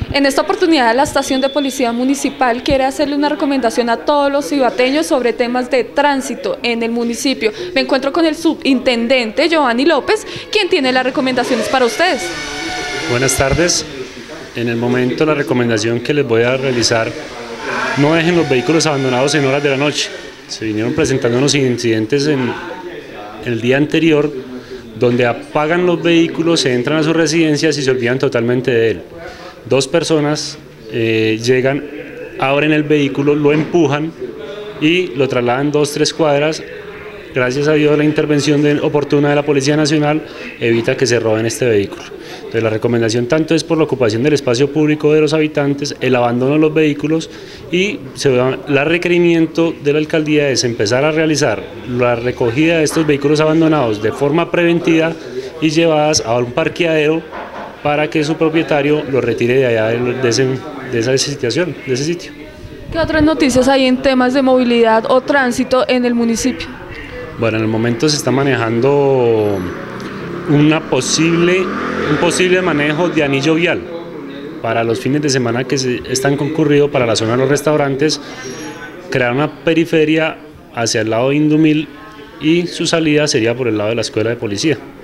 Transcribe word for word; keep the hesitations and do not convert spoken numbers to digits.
En esta oportunidad, la estación de policía municipal quiere hacerle una recomendación a todos los cibateños sobre temas de tránsito en el municipio. Me encuentro con el subintendente Giovanni López, quien tiene las recomendaciones para ustedes. Buenas tardes. En el momento, la recomendación que les voy a realizar: no dejen los vehículos abandonados en horas de la noche. Se vinieron presentando unos incidentes en el día anterior donde apagan los vehículos, se entran a sus residencias y se olvidan totalmente de él. Dos personas eh, llegan, abren el vehículo, lo empujan y lo trasladan dos, tres cuadras. Gracias a Dios, la intervención de, oportuna de la Policía Nacional evita que se roben este vehículo. Entonces, la recomendación tanto es por la ocupación del espacio público de los habitantes, el abandono de los vehículos, y se, el requerimiento de la alcaldía es empezar a realizar la recogida de estos vehículos abandonados de forma preventiva y llevadas a un parqueadero para que su propietario lo retire de allá de, ese, de esa situación, de ese sitio. ¿Qué otras noticias hay en temas de movilidad o tránsito en el municipio? Bueno, en el momento se está manejando una posible, un posible manejo de anillo vial para los fines de semana que se, están concurridos para la zona de los restaurantes, crear una periferia hacia el lado de Indumil y su salida sería por el lado de la escuela de policía.